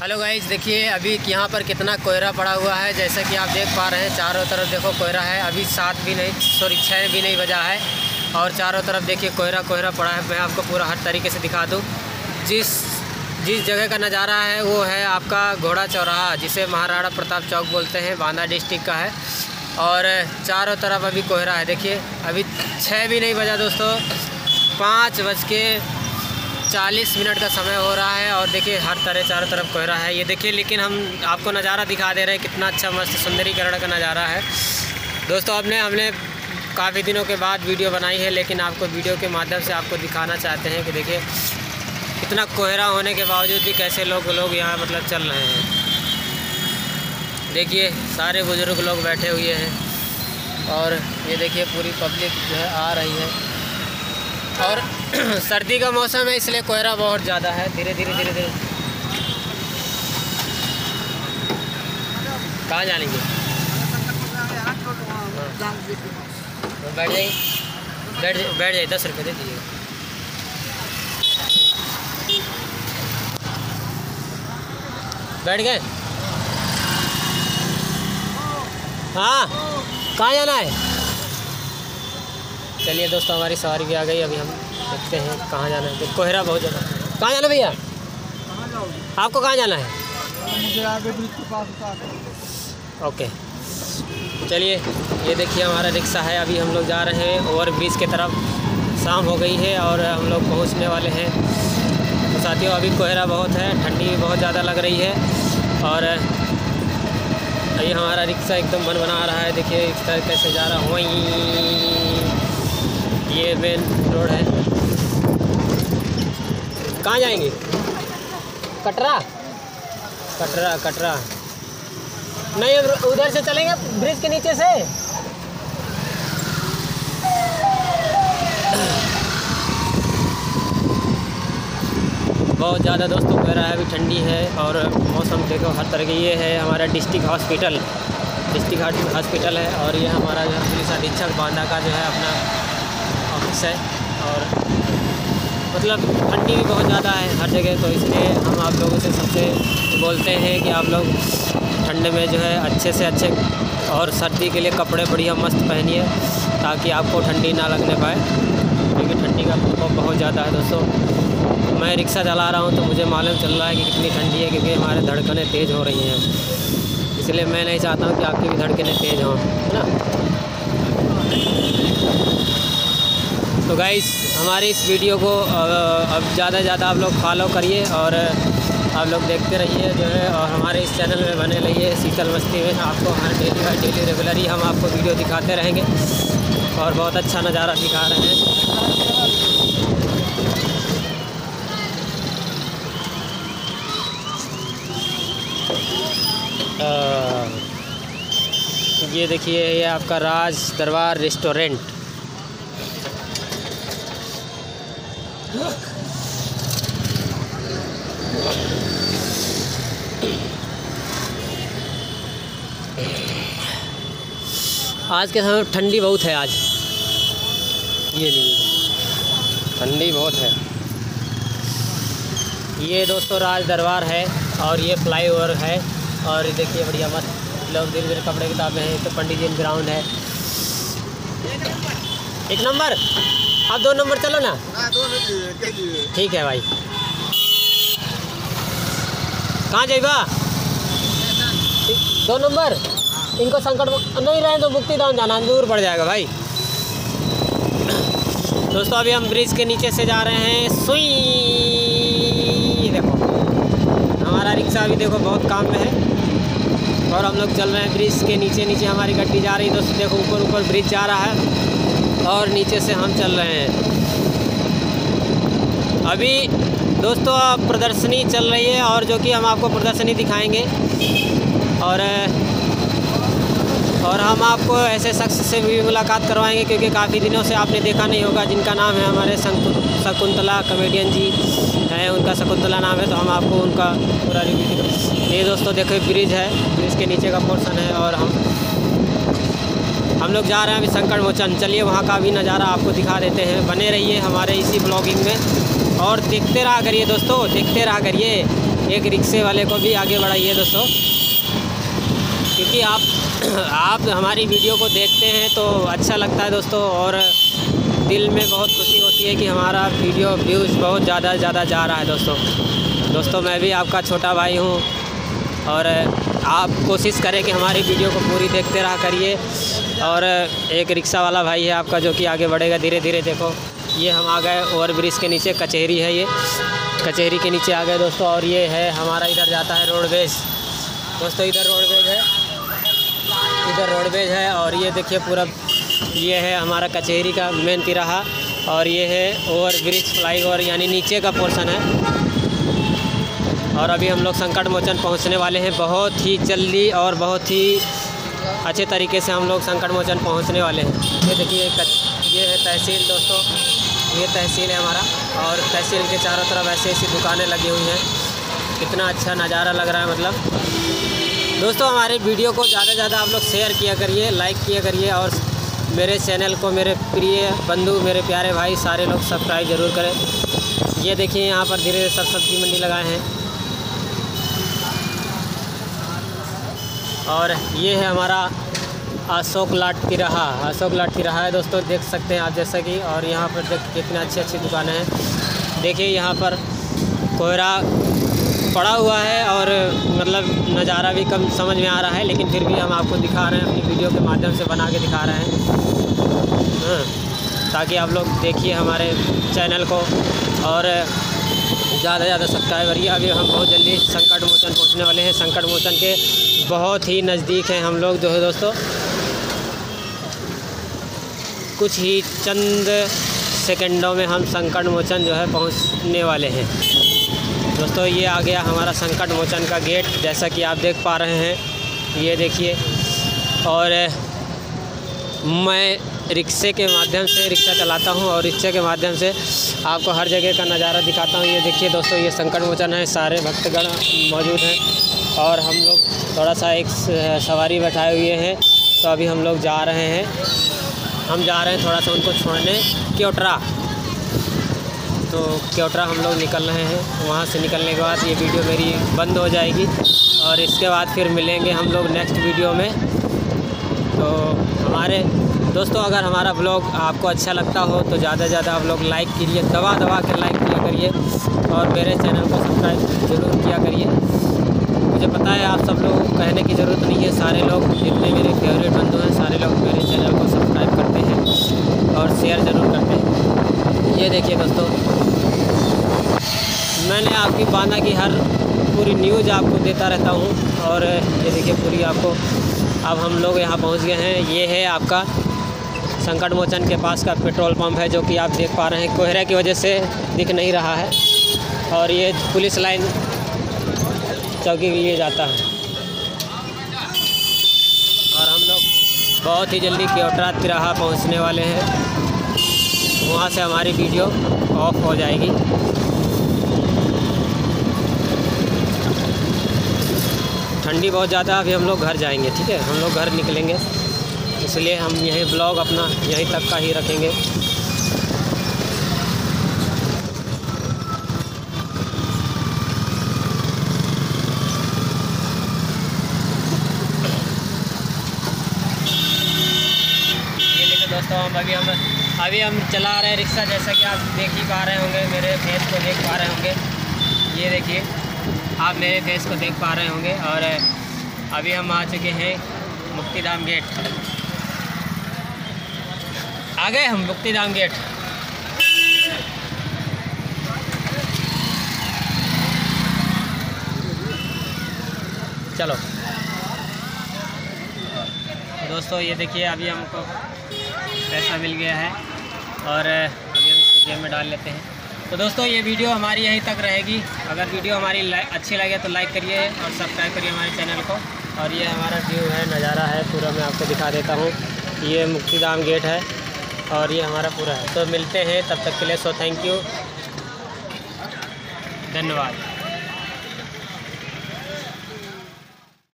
Hello guys, देखिए अभी यहाँ पर कितना कोहरा पड़ा हुआ है। जैसा कि आप देख पा रहे हैं, चारों तरफ देखो कोहरा है। अभी 6 भी नहीं बजा है और चारों तरफ देखिए कोहरा पड़ा है। मैं आपको पूरा हर तरीके से दिखा दूँ। जिस जगह का नज़ारा है वो है आपका घोड़ा चौराहा, जिसे महाराणा प्रताप चौक बोलते हैं, बांदा डिस्ट्रिक्ट का है। और चारों तरफ अभी कोहरा है। देखिए अभी 6 भी नहीं बजा दोस्तों, 5:40 का समय हो रहा है। और देखिए हर तरह चारों तरफ कोहरा है। ये देखिए, लेकिन हम आपको नज़ारा दिखा दे रहे हैं, कितना अच्छा मस्त सुंदरीकरण का नज़ारा है दोस्तों। हमने काफ़ी दिनों के बाद वीडियो बनाई है, लेकिन आपको वीडियो के माध्यम से आपको दिखाना चाहते हैं कि देखिए इतना कोहरा होने के बावजूद भी कैसे लोग यहाँ मतलब चल रहे हैं। देखिए सारे बुज़ुर्ग लोग बैठे हुए हैं और ये देखिए पूरी पब्लिक जो है आ रही है। और सर्दी का मौसम है, इसलिए कोहरा बहुत ज़्यादा है। धीरे धीरे कहाँ जानेंगे? बैठ जाइए 10 रुपये दे दीजिएगा। बैठ गए? हाँ, कहाँ जाना है? चलिए दोस्तों, हमारी सवारी भी आ गई। अभी हम देखते हैं कहाँ जाना है। कोहरा बहुत ज़्यादा। कहाँ जाना भैया? आपको कहाँ जाना है? मुझे आगे ब्रिज के पास। ओके, चलिए ये देखिए हमारा रिक्शा है। अभी हम लोग जा रहे हैं ओवर ब्रिज की तरफ। शाम हो गई है और हम लोग पहुँचने वाले हैं। तो साथियों, अभी कोहरा बहुत है, ठंडी भी बहुत ज़्यादा लग रही है। और ये हमारा रिक्शा एकदम बना रहा है। देखिए इस तरह कैसे जा रहा हूँ। ये मेन रोड है। कहाँ जाएंगे? कटरा नहीं, उधर से चलेंगे ब्रिज के नीचे से। बहुत ज़्यादा दोस्तों कोहरा है, अभी ठंडी है और मौसम देखो हर तरह के। ये है हमारा डिस्ट्रिक्ट हॉस्पिटल है और ये हमारा जो है पुलिस अधीक्षक बांदा का जो है अपना ऑफिस है। और मतलब ठंडी भी बहुत ज़्यादा है हर जगह, तो इसलिए हम आप लोगों से सबसे बोलते हैं कि आप लोग ठंड में जो है अच्छे से अच्छे और सर्दी के लिए कपड़े बढ़िया मस्त पहनिए, ताकि आपको ठंडी ना लगने पाए, क्योंकि ठंडी का प्रकोप बहुत ज़्यादा है दोस्तों। मैं रिक्शा चला रहा हूँ तो मुझे मालूम चल रहा है कि कितनी ठंडी है, क्योंकि हमारे धड़कनें तेज़ हो रही हैं। इसलिए मैं नहीं चाहता हूँ कि आपकी भी धड़कनें तेज़ हों, है ना। तो गाइस, हमारी इस वीडियो को अब ज़्यादा से ज़्यादा आप लोग फॉलो करिए और आप लोग देखते रहिए जो है। और हमारे इस चैनल में बने रहिए शीतल मस्ती में। आपको हर डेली रेगुलर ही हम आपको वीडियो दिखाते रहेंगे और बहुत अच्छा नज़ारा दिखा रहे हैं। ये देखिए, ये आपका राज दरबार रेस्टोरेंट। आज के समय ठंडी बहुत है। आज ये लीजिए, ठंडी बहुत है। ये दोस्तों राज दरबार है और ये फ्लाईओवर है। और देखिए बढ़िया मस्त लोग धीरे धीरे कपड़े किताबें हैं। तो पंडित जी ग्राउंड है। 1 नंबर, आप 2 नंबर चलो ना। ठीक है भाई। कहाँ जाइबा? 2 नंबर। इनको संकट नहीं रहे तो मुक्तिधाम जाना, दूर पड़ जाएगा भाई। दोस्तों अभी हम ब्रिज के नीचे से जा रहे हैं। सुई देखो, हमारा रिक्शा अभी देखो बहुत काम में है और हम लोग चल रहे हैं ब्रिज के नीचे हमारी गाड़ी जा रही है दोस्तों। देखो ऊपर ब्रिज जा रहा है और नीचे से हम चल रहे हैं। अभी दोस्तों प्रदर्शनी चल रही है और जो कि हम आपको प्रदर्शनी दिखाएंगे। और हम आपको ऐसे शख्स से भी मुलाकात करवाएंगे, क्योंकि काफ़ी दिनों से आपने देखा नहीं होगा, जिनका नाम है हमारे शकुंतला कॉमेडियन जी हैं। उनका शकुंतला नाम है, तो हम आपको उनका पूरा रिव्यू। ये दोस्तों देखो ब्रिज है, ब्रिज के नीचे का पोर्शन है और हम लोग जा रहे हैं अभी संकट मोचन। चलिए वहाँ का भी नज़ारा आपको दिखा देते हैं। बने रहिए हमारे इसी ब्लॉगिंग में और देखते रहा करिए दोस्तों, देखते रहा करिए। एक रिक्शे वाले को भी आगे बढ़ाइए दोस्तों, क्योंकि आप हमारी वीडियो को देखते हैं तो अच्छा लगता है दोस्तों, और दिल में बहुत खुशी होती है कि हमारा वीडियो व्यूज़ बहुत ज़्यादा जा रहा है दोस्तों। मैं भी आपका छोटा भाई हूँ, और आप कोशिश करें कि हमारी वीडियो को पूरी देखते रहा करिए। और एक रिक्शा वाला भाई है आपका जो कि आगे बढ़ेगा धीरे धीरे। देखो ये हम आ गए ओवरब्रिज के नीचे, कचहरी है, ये कचहरी के नीचे आ गए दोस्तों। और ये है हमारा, इधर जाता है रोडवेज दोस्तों, इधर रोडवेज है। और ये देखिए पूरा ये है हमारा कचहरी का मेन तिराहा, और ये है ओवरब्रिज फ्लाईओवर यानी नीचे का पोर्शन है। और अभी हम लोग संकट मोचन पहुंचने वाले हैं बहुत ही जल्दी, और बहुत ही अच्छे तरीके से हम लोग संकट मोचन पहुंचने वाले हैं। ये देखिए ये है तहसील दोस्तों, ये तहसील है हमारा, और तहसील के चारों तरफ ऐसी दुकानें लगी हुई हैं। कितना अच्छा नज़ारा लग रहा है। मतलब दोस्तों हमारे वीडियो को ज़्यादा से ज़्यादा आप लोग शेयर किया करिए, लाइक किया करिए, और मेरे चैनल को मेरे प्रिय बंधु, मेरे प्यारे भाई सारे लोग सब्सक्राइब ज़रूर करें। ये देखिए यहाँ पर धीरे धीरे सब सब्जी मंडी लगाए हैं। और ये है हमारा अशोक लाट तिराहा है दोस्तों, देख सकते हैं आप जैसा कि। और यहाँ पर कितने अच्छी दुकानें हैं। देखिए यहाँ पर कोहरा पड़ा हुआ है, और मतलब नज़ारा भी कम समझ में आ रहा है, लेकिन फिर भी हम आपको दिखा रहे हैं, अपनी वीडियो के माध्यम से बना के दिखा रहे हैं, ताकि आप लोग देखिए हमारे चैनल को, और ज़्यादा से ज़्यादा सब्सक्राइब करिए। अभी हम बहुत जल्दी संकट मोचन पहुँचने वाले हैं। संकट मोचन के बहुत ही नज़दीक हैं हम लोग दोस्तों, कुछ ही चंद सेकंडों में हम संकट मोचन जो है पहुँचने वाले हैं दोस्तों। ये आ गया हमारा संकट मोचन का गेट, जैसा कि आप देख पा रहे हैं। ये देखिए, और मैं रिक्शे के माध्यम से रिक्शा चलाता हूँ, और रिक्शे के माध्यम से आपको हर जगह का नज़ारा दिखाता हूँ। ये देखिए दोस्तों, ये संकट मोचन है, सारे भक्तगण मौजूद हैं, और हम लोग थोड़ा सा एक सवारी बैठाए हुए हैं। तो अभी हम लोग जा रहे हैं, थोड़ा सा उनको छोड़ने क्योटरा। तो क्योटरा हम लोग निकल रहे हैं। वहाँ से निकलने के बाद ये वीडियो मेरी बंद हो जाएगी, और इसके बाद फिर मिलेंगे हम लोग नेक्स्ट वीडियो में। तो हमारे दोस्तों, अगर हमारा ब्लॉग आपको अच्छा लगता हो तो ज़्यादा से ज़्यादा आप लोग लाइक कीजिए, दबा के लाइक किया करिए, और मेरे चैनल को सब्सक्राइब ज़रूर किया करिए। मुझे पता है आप सब लोगों को कहने की ज़रूरत नहीं है, सारे लोग जितने मेरे फेवरेट बंधु हैं सारे लोग मेरे चैनल को सब्सक्राइब करते हैं और शेयर ज़रूर करते हैं। ये देखिए दोस्तों, मैंने आपकी बांदा की हर पूरी न्यूज़ आपको देता रहता हूँ। और ये देखिए पूरी आपको, अब हम लोग यहाँ पहुँच गए हैं। ये है आपका संकट मोचन के पास का पेट्रोल पंप है, जो कि आप देख पा रहे हैं, कोहरे की वजह से दिख नहीं रहा है। और ये पुलिस लाइन चौकी के लिए जाता है। और हम लोग बहुत ही जल्दी क्योटरा तिराहा पहुंचने वाले हैं, वहां से हमारी वीडियो ऑफ हो जाएगी। ठंडी बहुत ज़्यादा, अभी हम लोग घर जाएंगे, ठीक है, हम लोग घर निकलेंगे, इसलिए हम यही ब्लॉग अपना यहीं तक का ही रखेंगे। दोस्तों अभी हम चला रहे हैं रिक्शा, जैसा कि आप देख ही पा रहे होंगे, मेरे फेस को देख पा रहे होंगे। ये देखिए आप मेरे फेस को देख पा रहे होंगे। और अभी हम आ चुके हैं मुक्तिधाम गेट, आ गए हम मुक्तिधाम गेट। चलो दोस्तों, ये देखिए अभी हमको पैसा मिल गया है, और अभी हम इसको जेब में डाल लेते हैं। तो दोस्तों ये वीडियो हमारी यहीं तक रहेगी। अगर वीडियो हमारी अच्छी लगे तो लाइक करिए और सब्सक्राइब करिए हमारे चैनल को। और ये हमारा व्यू है, नज़ारा है पूरा, मैं आपको दिखा देता हूँ। ये मुक्तिधाम गेट है, और ये हमारा पूरा है। तो मिलते हैं, तब तक के लिए सो थैंक यू, धन्यवाद।